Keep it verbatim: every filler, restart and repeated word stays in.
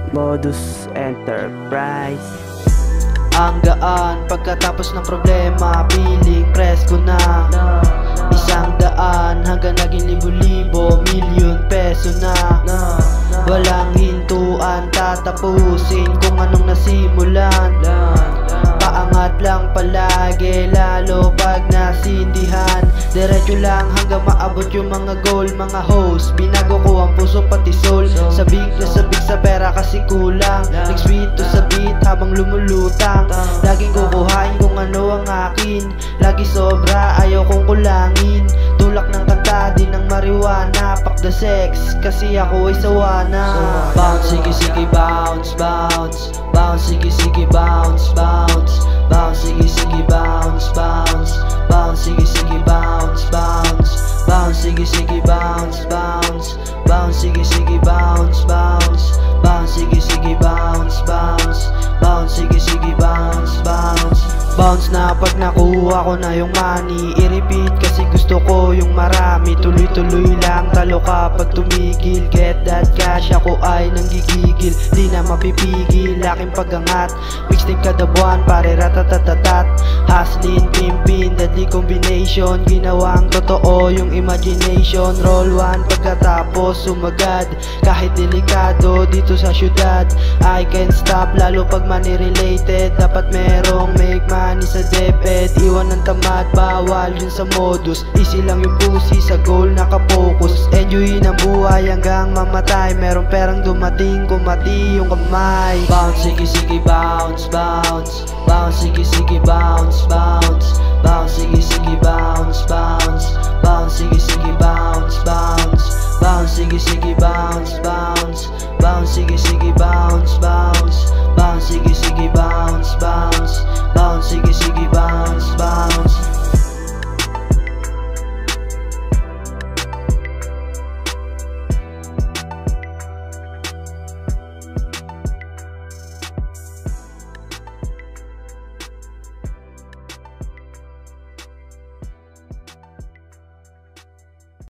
Modus Enterprise. Ang gaan pagkatapos ng problema, piling presko na. Isang daan hanggang naging libo-libo, milyon peso na. Walang hintuan, tatapusin kung anong nasimulan. Paangat lang palagi, lalo pag nasindihan. Diretso lang hanggang maabot yung mga goal. Mga host, binago ko ang puso pati soul. Sabik na sabik sa pera kasi kulang. Nag-sweet to sa beat habang lumulutang. Laging kukuhain kung ano ang akin. Lagi sobra, ayaw kong kulangin. Tulak ng kanta, di ng marijuana. Pack the sex, kasi ako ay sawa na. Bounce, sige sige bounce, bounce. Bounce, sige sige bounce, bounce. Bounce, sige sige bounce, bounce. Bounce, sige sige bounce, bounce. Bounce, sige sige bounce, bounce. Bounce, sige sige bounce, bounce. Bounce, sige sige bounce, bounce. Bounce, sige sige bounce, bounce. Bounce na pag nakuha ko na yung money. I-repeat kasi gusto ko yung marami. Tuloy-tuloy lang, talo ka pag tumigil. Get that cash, ako ay nanggigigil. Di na mapipigil, aking pagangat. Mixtape kada buwan, pare ratatatatat. Hustlin, pimpin, deadly combination. Ginawang totoo yung imagination. Roll one pagkatapos sumagad. Kahit delikado dito sa syudad, I can't stop, lalo pag money related. Dapat merong make money sa deped. Iwan ng tamad, bawal yun sa modus. Easy lang yung pusi, sa goal nakapokus. Enjoyin ang buhay hanggang mamatay. Merong perang dumating, kumati yung kamay. Bounce, sige sige bounce, bounce. Bounce, sige sige bounce, bounce. Bounce, sige sige